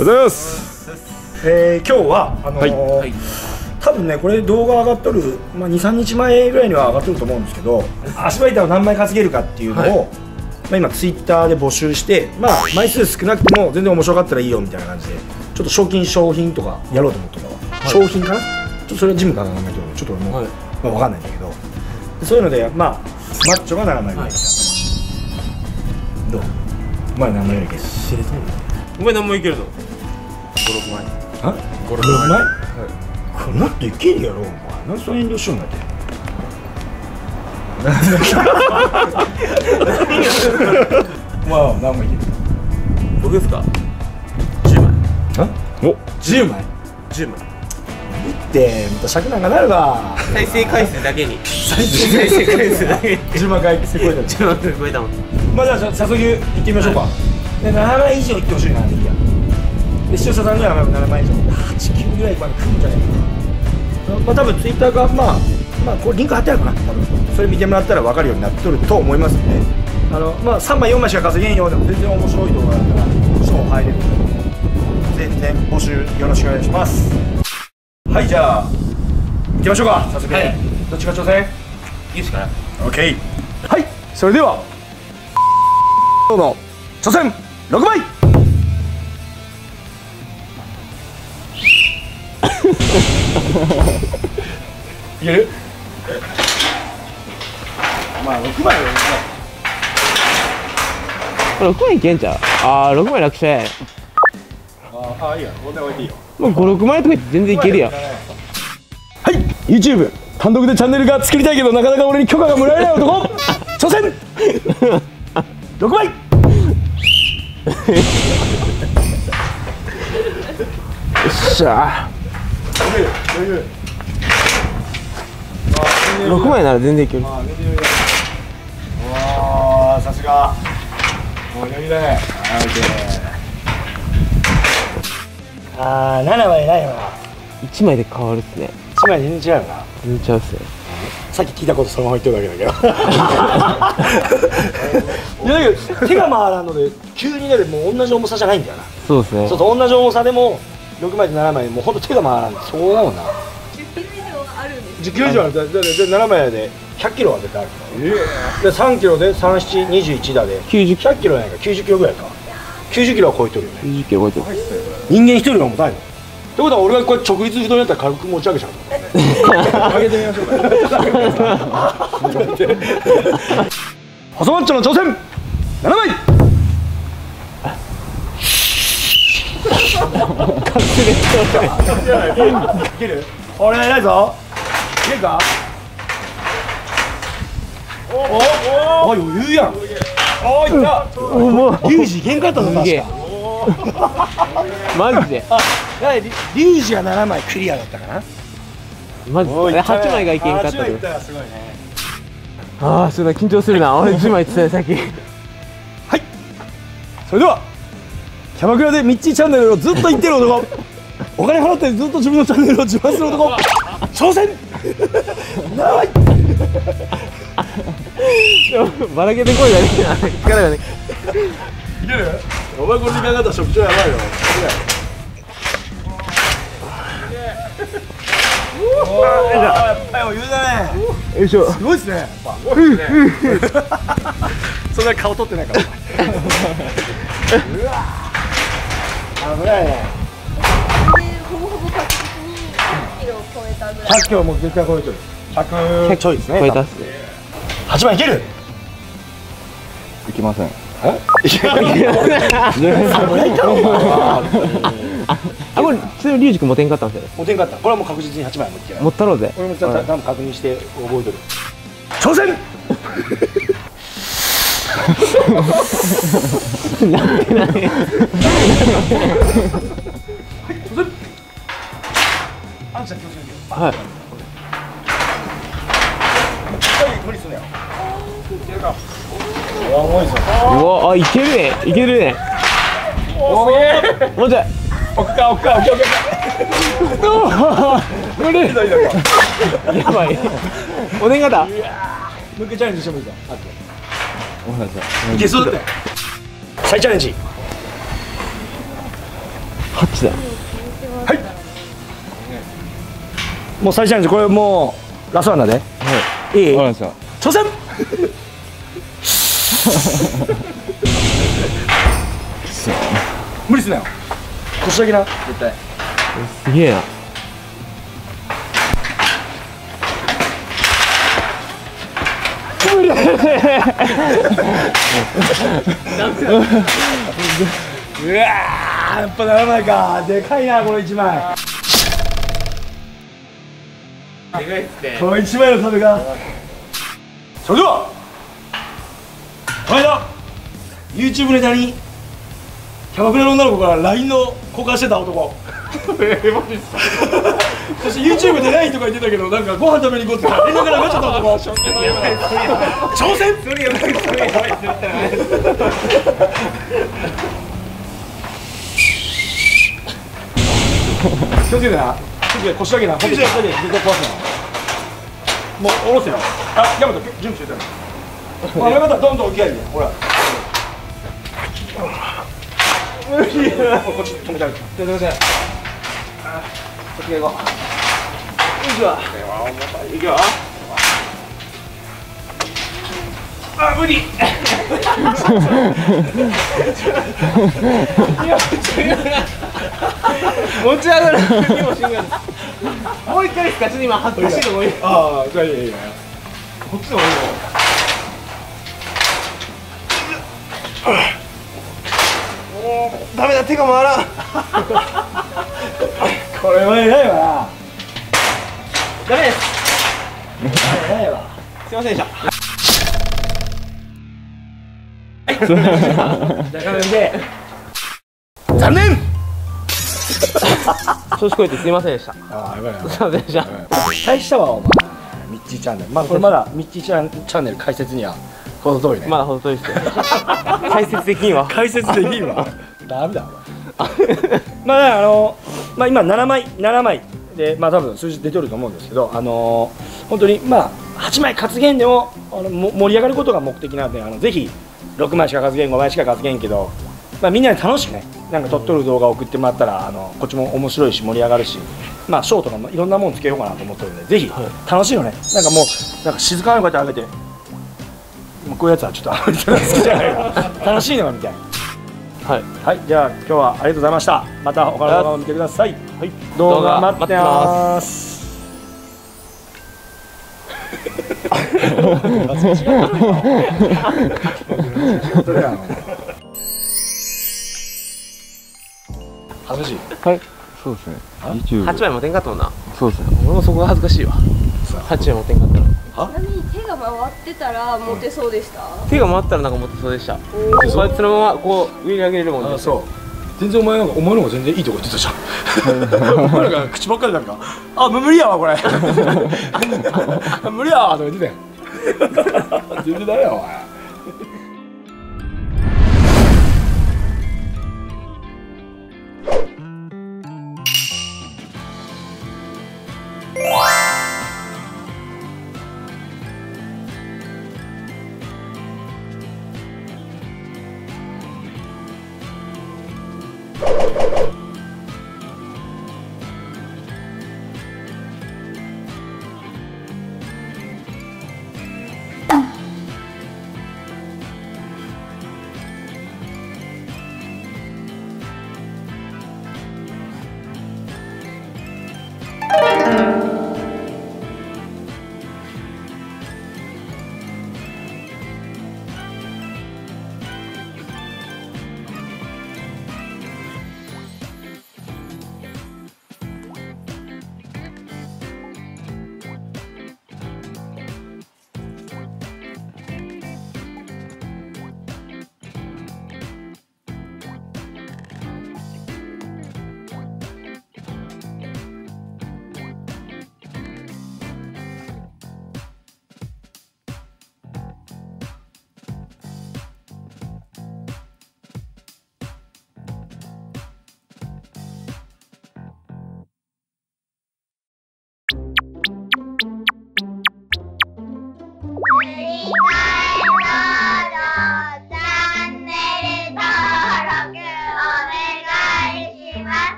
ございます。 今日は多分ねこれ動画上がっとる、2、3日前ぐらいには上がっとると思うんですけど、足場板を何枚稼げるかっていうのを、今ツイッターで募集して、枚数少なくても全然面白かったらいいよみたいな感じで、ちょっと商品とかやろうと思ってたわ。商品かな、ちょっとそれはジムかな名前とちょっと俺も、分かんないんだけど、そういうのでマッチョが7枚ぐらい、どう？お前何枚ぐらいいける？ 知れそうね。お前何枚いけるの？5、6枚。 あ？5、6枚？もっといけるやろお前。なんでそんな遠慮しようになって。何枚いける？ 僕ですか？10枚。 お、10枚 10枚ってまた尺なんかなるわ。 再生回数だけに再生回数だけに 10万回超えた。 10万回超えたもん。 じゃあ早速行ってみましょうか。7枚以上いってほしいな。いいやで、視聴者さんには7枚以上8、9ぐらいまで来るんじゃないかな。多分ツイッターがこれリンク貼ってあるかな。多分それ見てもらったら分かるようになっとると思いますんで、3枚4枚しか稼げんようでも全然面白い動画だったら賞入れるので全然募集よろしくお願いします。はい、じゃあ行きましょうか。早速、どっちが挑戦？ いいですか？ OK。 はい、それではどうぞ挑戦6枚。いける？6枚 6枚いけんちゃう？6枚楽勝や。 いいよ、問題置いていいよ。 もう5、6枚とか言って全然いけるやん。 はい、YouTube 単独でチャンネルが作りたいけどなかなか俺に許可がもらえない男挑戦6枚。よっしゃー。6枚なら全然いける。 さすが。もう余裕だね。7枚ないわ。 1枚で変わるっすね。 1枚全然違うな。 全然違うっすね。 さっき聞いたことそのまま言ってるだけだけど。いやだけど手が回らんので急にね、もう同じ重さじゃないんだよな。 そうですね。 そう同じ重さでも6枚と7枚もうほんと手が回らん。そうだもんな。 10キロ以上あるんです。 10キロ以上ある。で7枚で100キロは絶対ある。で3キロで3、7、21だで100キロやないか。90キロぐらいか。90キロは超えてるよね。 90キロ超えてる。 人間一人が重たいの。ってことは俺がこれ直立不動になったら軽く持ち上げちゃう。上げてみましょうか。細マッチョの挑戦7枚。いける？俺ないぞ。いけるか？お余裕やん。おいった。リュウジいけんかったぞ確か。 マジでリュウジが7枚クリアだったかな。 マジで8枚がいけんかったけど。 すごいね。 すごい緊張するな。俺10枚って言ってたよさっき。 はい、それではキャバクラでミッチーチャンネルをずっと言ってる男お金払ってずっと自分のチャンネルを自慢する男挑戦7枚。 ばらけてこいだね。力がね。 いける？お前これに考えたら食長やばいよ。やっぱり余裕だね。 よいしょ。 すごいっすね。そんな顔取ってないから。うわ危ないね。 ほぼほぼ確実に100キロを超えたぐらい。 100キロも絶対超えてる。100ちょいですね。 超えたっす。 8枚いける？ いきません。 これちなみにリュウジ君持てんかったんですよね。 持てんかった。これはもう確実に8枚持ってない。 持ったろうぜ。 俺も多分確認して覚えてる。挑戦。 はい。 無理すんなよ。 うわ、いけるね。いけるね。もうちょい。 奥か。無理。 やばい。おでん型。 もう一回チャレンジしてもいいか。いけそうだって。再チャレンジ。 8だ。 はい。もう最初なんです。これもうラストワンだね。はい。いい。 わかりました。 挑戦。無理すなよ。腰だけな。絶対。 すげえな。 うわー、やっぱ7枚か。でかいなこの1枚。 でかいっすね。 この1枚の壁が。それではこの間 YouTube ネタにキャバクラの女の子から LINE の交換してた男。そして YouTube でないとか言ってたけど、なんかご飯食べに行こうって言ったら連絡がなっちゃった男。挑戦。それやばい、それやばい。気をつけてな。腰だけな。腰だけ絶対壊すな。もう下ろせよ。あ、ヤマト準備してたよ。あ、ヤマトどんどん起きやいいや。ほら。無理や。こっち止めてあげて。止めて。あ、こっち行こう。いくわ。いくわ。あ、無理。 持ち上がる。もう一回ですか。ちょっと今走るのもいい。 ああ、じゃあいいや。こっちの方がいいの。 ダメだ、手が回らん。 これは偉いわダメです。 な。偉いわ。 すいませんでした。 だからで残念。 調子こいてすいませんでした。 ああ、やばいやばい。 すいませんでした。 期待したわお前。ミッチーチャンネル。まあこれまだミッチーチャンネル解説にはこの通りね。 まだほど遠いですよ。解説的には。 解説できんわ。ダメだお前。まあまあ今7枚でまあ多分数字出てると思うんですけど、本当にまあ8枚活言でも盛り上がることが目的なので、ぜひ6枚しか活言5枚しか活言けど、まあみんなで楽しくね、なんか撮っとる動画を送ってもらったらこっちも面白いし盛り上がるし、まあショーとかもいろんなもんつけようかなと思ってるんで、ぜひ楽しいのね。なんかもうなんか静かにこうやってあげて、もうこういうやつはちょっとあまり好きじゃないから楽しいのがみたいな。はい、はい、じゃあ今日はありがとうございました。また他の動画を見てください。はい、動画待ってます。恥ずかしい。 はい。そうですね。8枚持てんかったもんな。そうですね。俺もそこが恥ずかしいわ。8枚持てんかったら。 ちなみに手が回ってたらモテそうでした。 手が回ったらなんかモテそうでした。こうやってそのままこう上に上げれるもんね。 そう。全然お前の方が全然いいとこ言ってたじゃん。お前なんか口ばっかりなんか、あ、無理やわこれ。無理やわとか言ってたよ。全然ダメやわお前。